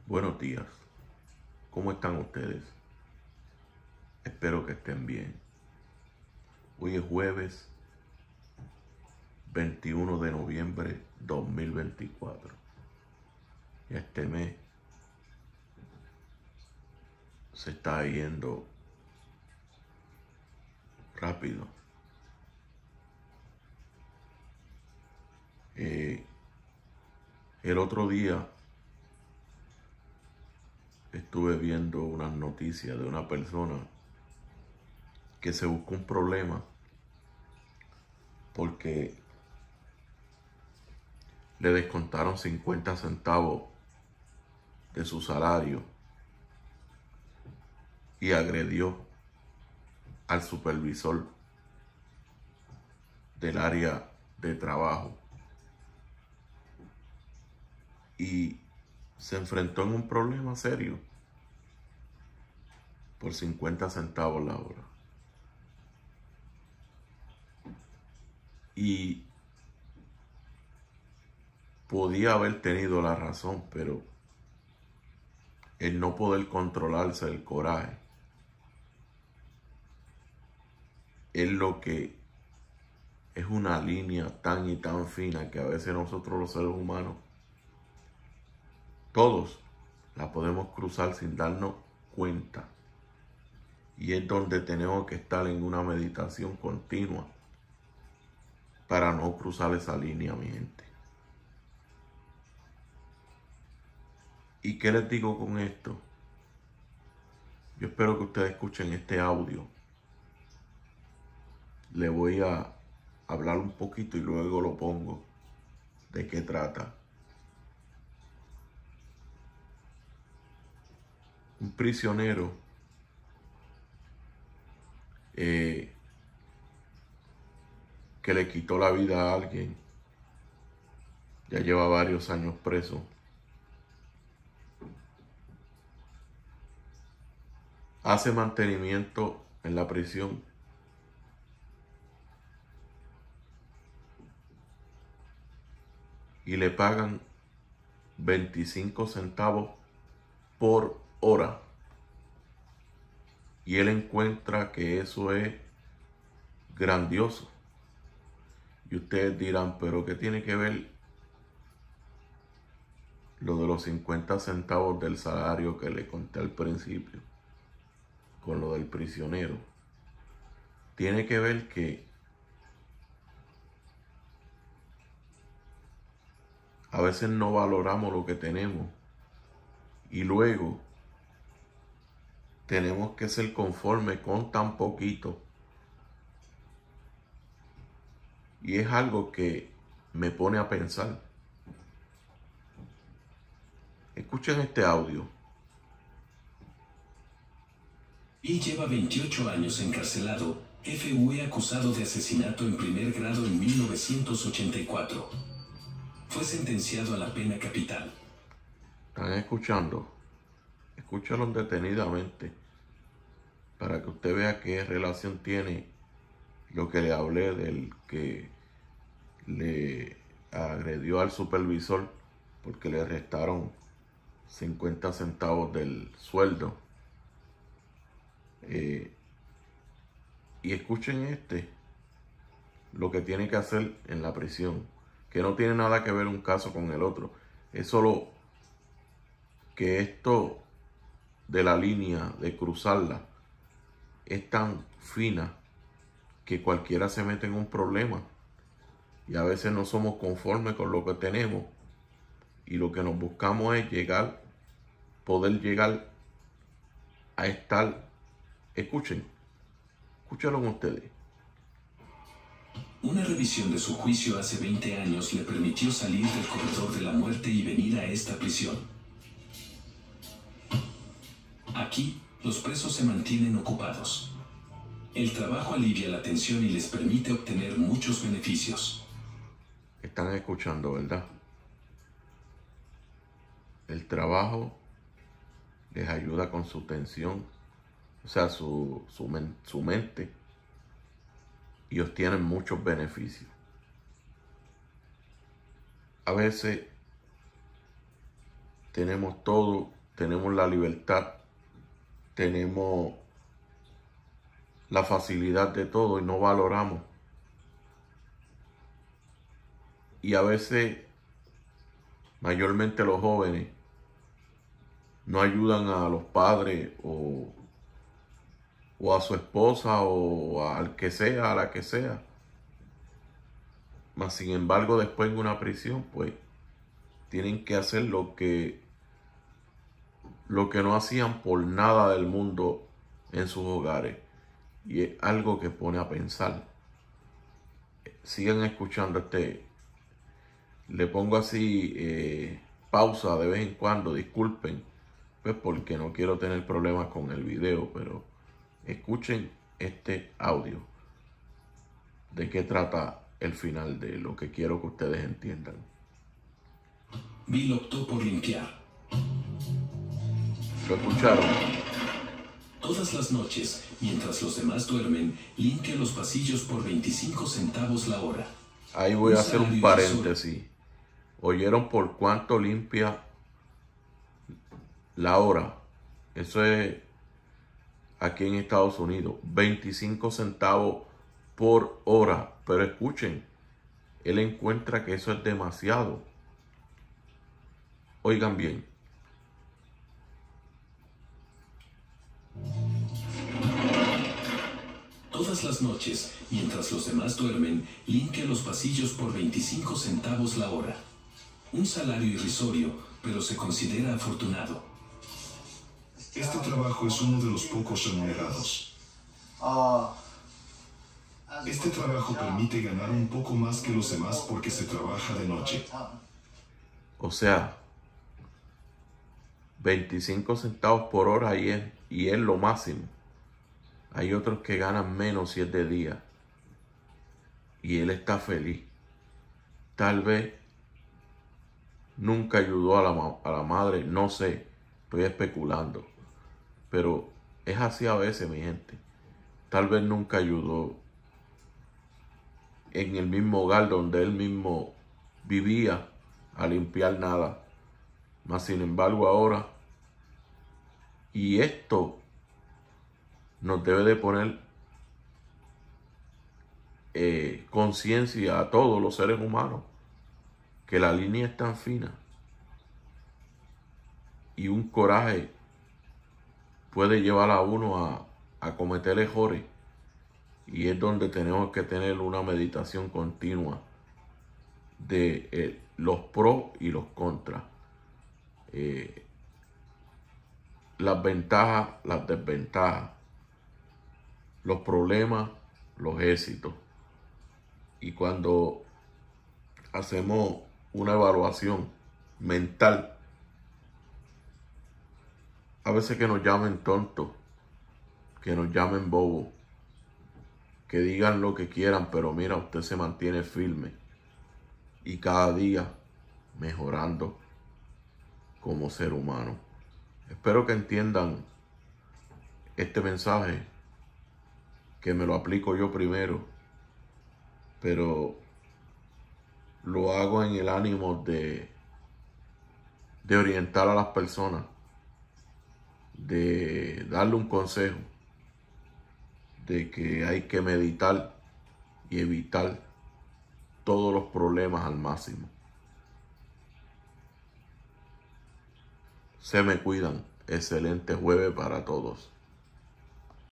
Buenos días, ¿cómo están ustedes? Espero que estén bien. Hoy es jueves 21 de noviembre 2024. Y este mes se está yendo rápido. El otro día estuve viendo unas noticias de una persona que se buscó un problema porque le descontaron 50 centavos de su salario y agredió al supervisor del área de trabajo y se enfrentó en un problema serio por 50 centavos la hora. Y podía haber tenido la razón, pero el no poder controlarse el coraje es lo que es una línea tan y tan fina que a veces nosotros los seres humanos, todos la podemos cruzar sin darnos cuenta. Y es donde tenemos que estar en una meditación continua para no cruzar esa línea, mi gente. ¿Y qué les digo con esto? Yo espero que ustedes escuchen este audio. Le voy a hablar un poquito y luego lo pongo. ¿De qué trata? Un prisionero que le quitó la vida a alguien, ya lleva varios años preso. Hace mantenimiento en la prisión y le pagan 25 centavos por hora. Y él encuentra que eso es grandioso. Y ustedes dirán, ¿pero qué tiene que ver lo de los 50 centavos del salario que le conté al principio con lo del prisionero? Tiene que ver que a veces no valoramos lo que tenemos y luego tenemos que ser conformes con tan poquito. Y es algo que me pone a pensar. Escuchen este audio. Y lleva 28 años encarcelado. Fue acusado de asesinato en primer grado en 1984. Fue sentenciado a la pena capital. ¿Están escuchando? Escúchalo detenidamente para que usted vea qué relación tiene lo que le hablé del que le agredió al supervisor porque le restaron 50 centavos del sueldo. Y escuchen lo que tiene que hacer en la prisión, que no tiene nada que ver un caso con el otro. Es solo que esto de la línea, de cruzarla, es tan fina que cualquiera se mete en un problema. Y a veces no somos conformes con lo que tenemos. Y lo que nos buscamos es poder llegar a estar. Escúchenlo ustedes. Una revisión de su juicio hace 20 años le permitió salir del corredor de la muerte y venir a esta prisión. Aquí, los presos se mantienen ocupados. El trabajo alivia la tensión y les permite obtener muchos beneficios. Están escuchando, ¿verdad? El trabajo les ayuda con su tensión, o sea, su mente, y obtienen muchos beneficios. A veces tenemos todo, tenemos la libertad, tenemos la facilidad de todo y no valoramos. Y a veces, mayormente los jóvenes, no ayudan a los padres o a su esposa o al que sea, a la que sea. Mas sin embargo, después en una prisión, pues, tienen que hacer lo que no hacían por nada del mundo en sus hogares. Y es algo que pone a pensar. Sigan escuchando le pongo así pausa de vez en cuando, disculpen, pues porque no quiero tener problemas con el video, pero escuchen este audio de qué trata el final de lo que quiero que ustedes entiendan. Bill optó por limpiar. ¿Lo escucharon? Todas las noches, mientras los demás duermen, limpia los pasillos por 25 centavos la hora. Ahí voy a hacer un paréntesis. ¿Oyeron por cuánto limpia la hora? Eso es aquí en Estados Unidos, 25 centavos por hora. Pero escuchen, él encuentra que eso es demasiado. Oigan bien. Todas las noches, mientras los demás duermen, limpia los pasillos por 25 centavos la hora. Un salario irrisorio, pero se considera afortunado. Este trabajo es uno de los pocos remunerados. Este trabajo permite ganar un poco más que los demás porque se trabaja de noche. O sea, 25 centavos por hora y es lo máximo. Hay otros que ganan menos si es de día. Y él está feliz. Tal vez nunca ayudó a la madre, no sé, estoy especulando. Pero es así a veces, mi gente. Tal vez nunca ayudó en el mismo hogar donde él mismo vivía a limpiar nada. Mas sin embargo ahora, y esto nos debe de poner conciencia a todos los seres humanos, que la línea es tan fina y un coraje puede llevar a uno a cometer errores, y es donde tenemos que tener una meditación continua de los pros y los contras, las ventajas, las desventajas, los problemas, los éxitos. Y cuando hacemos una evaluación mental, a veces que nos llamen tontos, que nos llamen bobos, que digan lo que quieran, pero mira, usted se mantiene firme y cada día mejorando como ser humano. Espero que entiendan este mensaje, que me lo aplico yo primero, pero lo hago en el ánimo de orientar a las personas, de darle un consejo, de que hay que meditar y evitar todos los problemas al máximo. Se me cuidan. Excelente jueves para todos.